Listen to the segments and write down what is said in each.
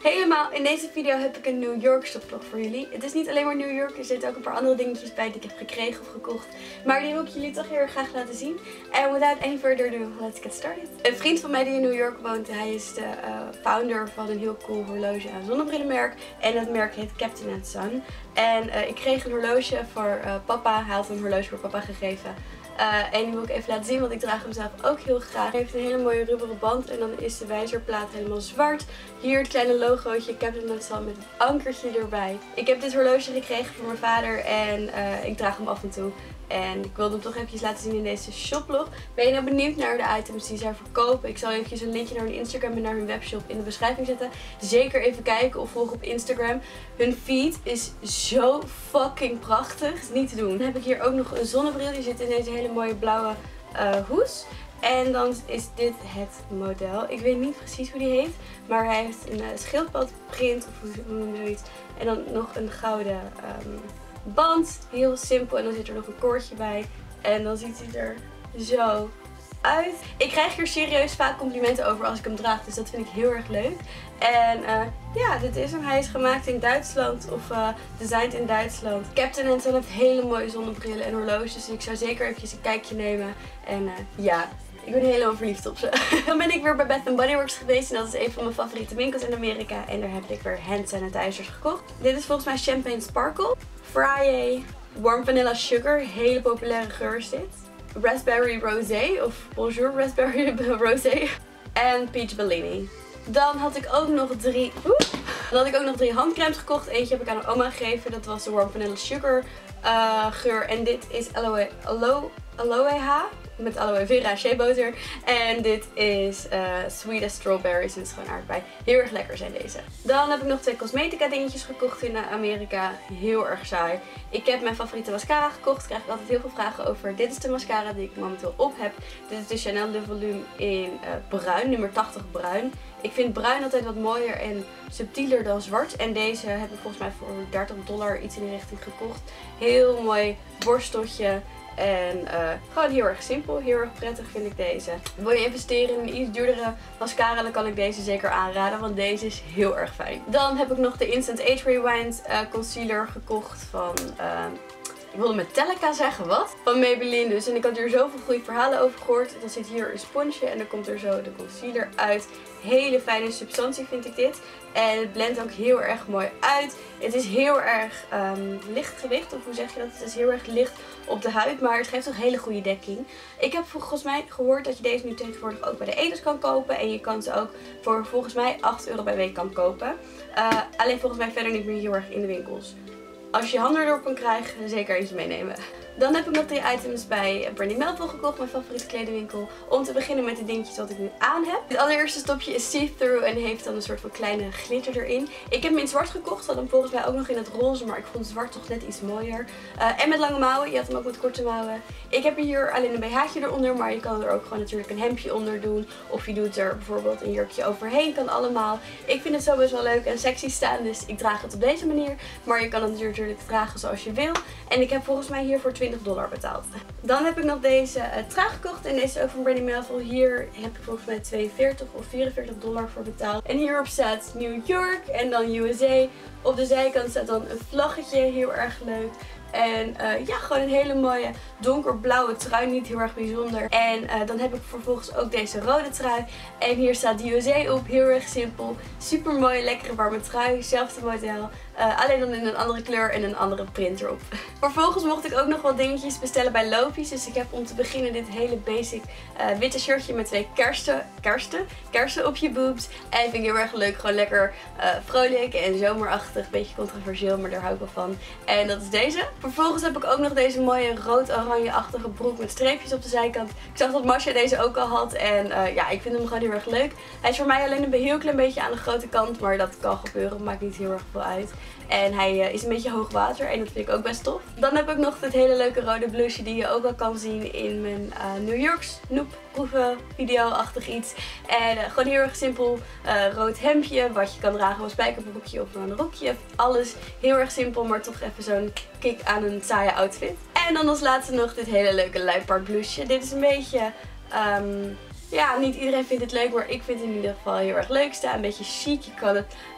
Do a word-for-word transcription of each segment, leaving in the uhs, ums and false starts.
Helemaal in deze video heb ik een New York shoplog voor jullie. Het is niet alleen maar New York, er zitten ook een paar andere dingetjes bij die ik heb gekregen of gekocht. Maar die wil ik jullie toch heel erg graag laten zien. En without any further ado, let's get started. Een vriend van mij die in New York woont, hij is de uh, founder van een heel cool horloge en zonnebrillenmerk. En dat merk heet Captain and Son. En uh, ik kreeg een horloge voor uh, papa, hij had een horloge voor papa gegeven. Uh, en die wil ik even laten zien, want ik draag hem zelf ook heel graag. Hij heeft een hele mooie rubberen band en dan is de wijzerplaat helemaal zwart. Hier het kleine logootje Captain and Son met het ankertje erbij. Ik heb dit horloge gekregen van mijn vader en uh, ik draag hem af en toe. En ik wilde hem toch eventjes laten zien in deze shoplog. Ben je nou benieuwd naar de items die zij verkopen? Ik zal eventjes een linkje naar hun Instagram en naar hun webshop in de beschrijving zetten. Zeker even kijken of volg op Instagram. Hun feed is zo fucking prachtig. Het is niet te doen. Dan heb ik hier ook nog een zonnebril. Die zit in deze hele mooie blauwe uh, hoes. En dan is dit het model. Ik weet niet precies hoe die heet. Maar hij heeft een uh, schildpadprint of hoe noem je zoiets. En dan nog een gouden um, band. Heel simpel. En dan zit er nog een koordje bij. En dan ziet hij er zo uit. Ik krijg hier serieus vaak complimenten over als ik hem draag. Dus dat vind ik heel erg leuk. En uh, ja, dit is hem. Hij is gemaakt in Duitsland. Of uh, designed in Duitsland. Captain and Son heeft hele mooie zonnebrillen en horloges. Dus ik zou zeker eventjes een kijkje nemen. En uh, ja... Ik ben helemaal verliefd op ze. Dan ben ik weer bij Bath and Body Works geweest. En dat is een van mijn favoriete winkels in Amerika. En daar heb ik weer hand sanitizers gekocht. Dit is volgens mij Champagne Sparkle. Friday. Warm Vanilla Sugar. Hele populaire geur is dit. Raspberry Rosé. Of Bonjour Raspberry Rosé. En Peach Bellini. Dan had ik ook nog drie... Oeh, dan had ik ook nog drie handcremes gekocht. Eentje heb ik aan mijn oma gegeven. Dat was de Warm Vanilla Sugar uh, geur. En dit is Aloe, Aloe, Aloeha. Met aloe vera shea boter. En dit is uh, Sweet as Strawberries. En het is gewoon aardbei. Heel erg lekker zijn deze. Dan heb ik nog twee cosmetica dingetjes gekocht in Amerika. Heel erg saai. Ik heb mijn favoriete mascara gekocht. Daar krijg ik altijd heel veel vragen over. Dit is de mascara die ik momenteel op heb. Dit is de Chanel Le Volume in uh, bruin. Nummer tachtig bruin. Ik vind bruin altijd wat mooier en subtieler dan zwart. En deze heb ik volgens mij voor dertig dollar iets in die richting gekocht. Heel mooi borsteltje. En uh, gewoon heel erg simpel, heel erg prettig vind ik deze. Wil je investeren in een iets duurdere mascara, dan kan ik deze zeker aanraden, want deze is heel erg fijn. Dan heb ik nog de Instant Age Rewind uh, concealer gekocht van... Uh, Ik wilde Metallica zeggen, wat? Van Maybelline dus. En ik had hier zoveel goede verhalen over gehoord. Dan zit hier een sponsje en dan komt er zo de concealer uit. Hele fijne substantie vind ik dit. En het blendt ook heel erg mooi uit. Het is heel erg um, licht gewicht, of hoe zeg je dat? Het is heel erg licht op de huid, maar het geeft ook hele goede dekking. Ik heb volgens mij gehoord dat je deze nu tegenwoordig ook bij de Etos kan kopen. En je kan ze ook voor volgens mij acht euro bij week kan kopen. Uh, alleen volgens mij verder niet meer heel erg in de winkels. Als je je handen erdoor kan krijgen, zeker eentje meenemen. Dan heb ik nog drie items bij Brandy Melville gekocht, mijn favoriete kledingwinkel. Om te beginnen met de dingetjes wat ik nu aan heb. Het allereerste stopje is see-through en heeft dan een soort van kleine glitter erin. Ik heb hem in zwart gekocht, had hem volgens mij ook nog in het roze, maar ik vond zwart toch net iets mooier. Uh, en met lange mouwen, je had hem ook met korte mouwen. Ik heb hier alleen een B H'tje eronder, maar je kan er ook gewoon natuurlijk een hemdje onder doen. Of je doet er bijvoorbeeld een jurkje overheen, kan allemaal. Ik vind het zo best wel leuk en sexy staan, dus ik draag het op deze manier. Maar je kan het natuurlijk dragen zoals je wil. En ik heb volgens mij hier voor twintig dollar betaald. Dan heb ik nog deze uh, trui gekocht. En deze is ook van Brandy Melville. Hier heb ik volgens mij tweeënveertig of vierenveertig dollar voor betaald. En hierop staat New York en dan U S A. Op de zijkant staat dan een vlaggetje. Heel erg leuk. En uh, ja, gewoon een hele mooie donkerblauwe trui. Niet heel erg bijzonder. En uh, dan heb ik vervolgens ook deze rode trui. En hier staat de U S A op. Heel erg simpel. Super mooie, lekkere warme trui. Zelfde model. Uh, alleen dan in een andere kleur en een andere print erop. Vervolgens mocht ik ook nog wat dingetjes bestellen bij Lopies. Dus ik heb om te beginnen dit hele basic uh, witte shirtje met twee kersten, kersten, kersten op je boobs. En vind ik heel erg leuk. Gewoon lekker uh, vrolijk en zomerachtig. Beetje controversieel, maar daar hou ik wel van. En dat is deze. Vervolgens heb ik ook nog deze mooie rood-oranje-achtige broek met streepjes op de zijkant. Ik zag dat Masha deze ook al had. En uh, ja, ik vind hem gewoon heel erg leuk. Hij is voor mij alleen een heel klein beetje aan de grote kant. Maar dat kan gebeuren. Maakt niet heel erg veel uit. En hij uh, is een beetje hoog water en dat vind ik ook best tof. Dan heb ik nog dit hele leuke rode blouseje die je ook al kan zien in mijn uh, New York Snoop proeven video-achtig iets. En uh, gewoon heel erg simpel uh, rood hemdje wat je kan dragen als spijkerbroekje of een rokje. Alles heel erg simpel, maar toch even zo'n kick aan een saaie outfit. En dan als laatste nog dit hele leuke luipaard blouseje. Dit is een beetje... Um, Ja, niet iedereen vindt het leuk, maar ik vind het in ieder geval heel erg leuk staan. Een beetje chic. Je kan het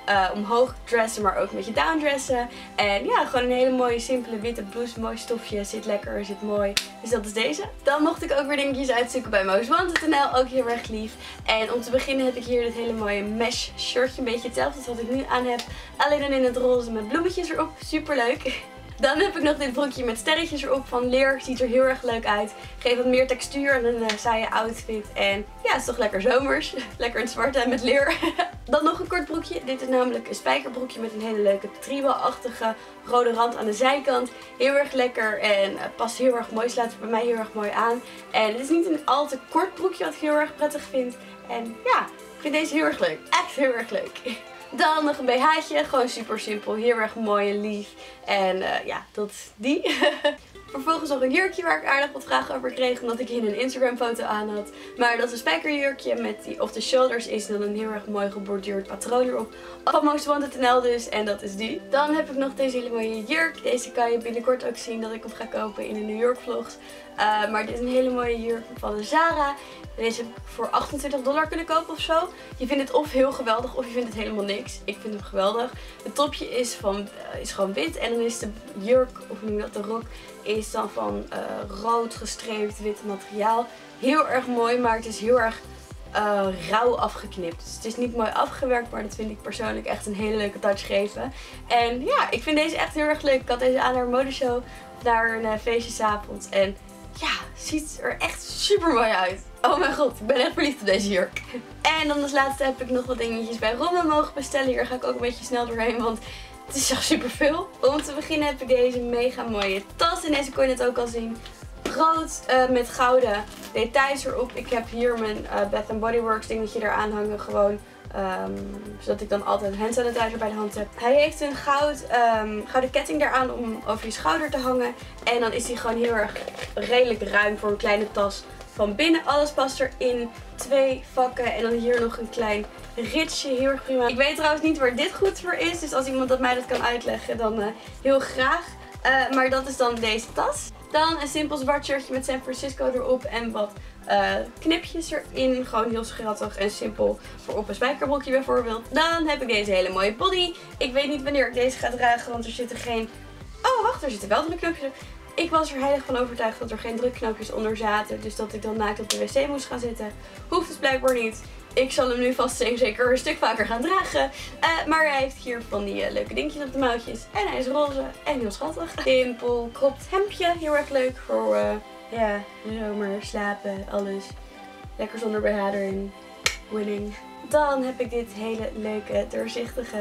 uh, omhoog dressen, maar ook een beetje downdressen. En ja, gewoon een hele mooie simpele witte blouse. Mooi stofje, zit lekker, zit mooi. Dus dat is deze. Dan mocht ik ook weer dingetjes uitzoeken bij Most Wanted punt n l. Ook heel erg lief. En om te beginnen heb ik hier dit hele mooie mesh shirtje. Een beetje hetzelfde als wat ik nu aan heb. Alleen dan in het roze met bloemetjes erop. Super leuk. Dan heb ik nog dit broekje met sterretjes erop van leer. Ziet er heel erg leuk uit. Geeft wat meer textuur aan een uh, saaie outfit. En ja, het is toch lekker zomers. Lekker in het zwart en met leer. Dan nog een kort broekje. Dit is namelijk een spijkerbroekje met een hele leuke tribal-achtige rode rand aan de zijkant. Heel erg lekker en uh, past heel erg mooi. Slaat er bij mij heel erg mooi aan. En het is niet een al te kort broekje wat ik heel erg prettig vind. En ja, ik vind deze heel erg leuk. Echt heel erg leuk. Dan nog een B H'tje, gewoon super simpel, heel erg mooi en lief. En uh, ja, dat is die. Vervolgens nog een jurkje waar ik aardig wat vragen over kreeg, omdat ik hier een Instagram foto aan had. Maar dat is een spijkerjurkje met die off the shoulders is dan een heel erg mooi geborduurd patroon erop. Van Most Wanted punt n l dus, en dat is die. Dan heb ik nog deze hele mooie jurk. Deze kan je binnenkort ook zien dat ik hem ga kopen in de New York vlogs. Uh, maar dit is een hele mooie jurk van Zara. Deze heb ik voor achtentwintig dollar kunnen kopen of zo. Je vindt het of heel geweldig of je vindt het helemaal niks. Ik vind hem geweldig. Het topje is, van, uh, is gewoon wit. En dan is de jurk, of hoe noem je dat, de rok, is dan van uh, rood gestreept wit materiaal. Heel erg mooi, maar het is heel erg uh, rauw afgeknipt. Dus het is niet mooi afgewerkt, maar dat vind ik persoonlijk echt een hele leuke touch geven. En ja, ik vind deze echt heel erg leuk. Ik had deze aan naar een modeshow, naar een uh, feestjesavond. En ja, ziet er echt super mooi uit. Oh mijn god, ik ben echt verliefd op deze jurk. En dan als laatste heb ik nog wat dingetjes bij Romme mogen bestellen. Hier ga ik ook een beetje snel doorheen, want het is echt super veel. Om te beginnen heb ik deze mega mooie tas. En deze kon je net ook al zien. Rood uh, met gouden details erop. Ik heb hier mijn uh, Bath and Body Works dingetje eraan hangen. Gewoon um, zodat ik dan altijd hand sanitizer bij de hand heb. Hij heeft een goud, um, gouden ketting eraan om over je schouder te hangen. En dan is hij gewoon heel erg redelijk ruim voor een kleine tas. Van binnen, alles past erin. Twee vakken en dan hier nog een klein ritsje. Heel erg prima. Ik weet trouwens niet waar dit goed voor is. Dus als iemand dat mij dat kan uitleggen, dan uh, heel graag. Uh, maar dat is dan deze tas. Dan een simpel zwart shirtje met San Francisco erop. En wat uh, knipjes erin. Gewoon heel schattig en simpel. Voor op een spijkerbroekje bijvoorbeeld. Dan heb ik deze hele mooie body. Ik weet niet wanneer ik deze ga dragen. Want er zitten geen... Oh wacht, er zitten wel drukknopjes op. Ik was er heilig van overtuigd dat er geen drukknopjes onder zaten. Dus dat ik dan naakt op de wc moest gaan zitten. Hoeft dus blijkbaar niet. Ik zal hem nu vast zeker een stuk vaker gaan dragen. Uh, maar hij heeft hier van die uh, leuke dingetjes op de mouwtjes. En hij is roze en heel schattig. Simpel cropped hemdje. Heel erg leuk voor uh, ja, de zomer, slapen, alles. Lekker zonder B H erin. Winning. Dan heb ik dit hele leuke doorzichtige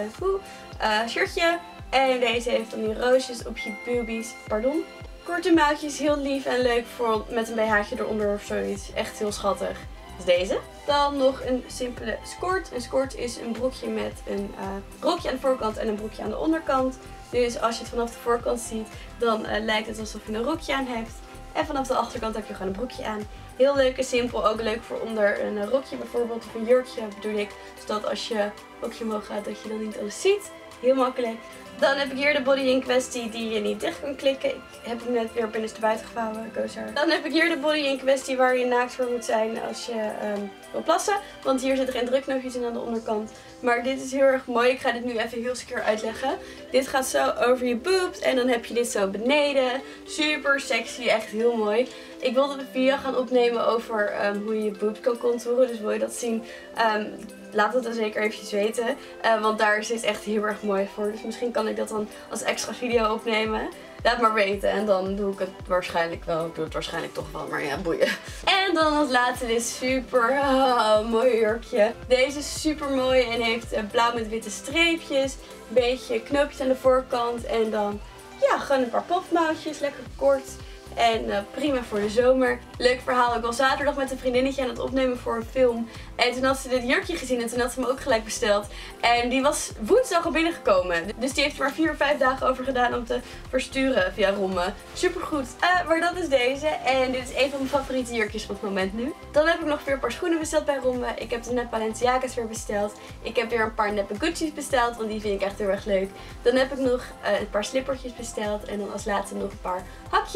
uh, shirtje. En deze heeft dan die roosjes op je boobies. Pardon. Korte mouwtjes, heel lief en leuk voor met een B H'tje eronder of zoiets. Echt heel schattig. Dus deze. Dan nog een simpele skirt. Een skirt is een broekje met een uh, rokje aan de voorkant en een broekje aan de onderkant. Dus als je het vanaf de voorkant ziet, dan uh, lijkt het alsof je een rokje aan hebt. En vanaf de achterkant heb je gewoon een broekje aan. Heel leuk en simpel. Ook leuk voor onder een rokje bijvoorbeeld. Of een jurkje bedoel ik. Zodat als je rokje omhoog gaat, dat je dan niet alles ziet. Heel makkelijk. Dan heb ik hier de body in kwestie die je niet dicht kan klikken. Ik heb hem net weer binnenstebuiten gevouwen. Dan heb ik hier de body in kwestie waar je naakt voor moet zijn als je um, wil plassen. Want hier zitten geen drukknopjes in aan de onderkant. Maar dit is heel erg mooi. Ik ga dit nu even heel secuur uitleggen. Dit gaat zo over je boobs en dan heb je dit zo beneden. Super sexy, echt heel mooi. Ik wilde een video gaan opnemen over um, hoe je je boobs kan contouren. Dus wil je dat zien? Um, Laat het dan zeker eventjes weten. Uh, want daar is dit echt heel erg mooi voor. Dus misschien kan ik dat dan als extra video opnemen. Laat maar weten. En dan doe ik het waarschijnlijk wel. Ik doe het waarschijnlijk toch wel. Maar ja, boeien. En dan als laatste dit super oh, mooi jurkje. Deze is super mooi. En heeft uh, blauw met witte streepjes. Een beetje knoopjes aan de voorkant. En dan ja, gewoon een paar popmouwtjes. Lekker kort. En uh, prima voor de zomer. Leuk verhaal. Ik was zaterdag met een vriendinnetje aan het opnemen voor een film. En toen had ze dit jurkje gezien en toen had ze hem ook gelijk besteld. En die was woensdag al binnengekomen. Dus die heeft er maar vier of vijf dagen over gedaan om te versturen via Romme. Supergoed. Uh, maar dat is deze. En dit is een van mijn favoriete jurkjes van het moment nu. Dan heb ik nog weer een paar schoenen besteld bij Romme. Ik heb de net Balenciaga's weer besteld. Ik heb weer een paar neppe Gucci's besteld. Want die vind ik echt heel erg leuk. Dan heb ik nog uh, een paar slippertjes besteld. En dan als laatste nog een paar hakjes. Allemaal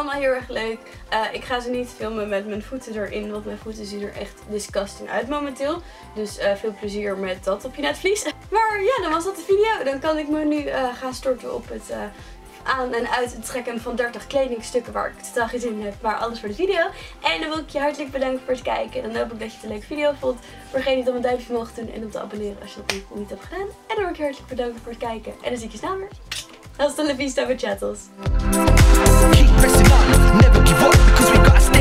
allemaal heel erg leuk. Uh, ik ga ze niet filmen met mijn voeten erin, want mijn voeten zien er echt disgusting uit momenteel. Dus uh, veel plezier met dat op je netvlies. Maar ja, dan was dat de video. Dan kan ik me nu uh, gaan storten op het uh, aan- en uittrekken van dertig kledingstukken waar ik totaal geen zin in heb. Maar alles voor de video. En dan wil ik je hartelijk bedanken voor het kijken. Dan hoop ik dat je het een leuke video vond. Vergeet niet om een duimpje omhoog te doen en om te abonneren als je dat nog niet hebt gedaan. En dan wil ik je hartelijk bedanken voor het kijken. En dan zie ik je snel weer. Hasta la vista, bachatos. Keep pressing on, never give up because we gotta stay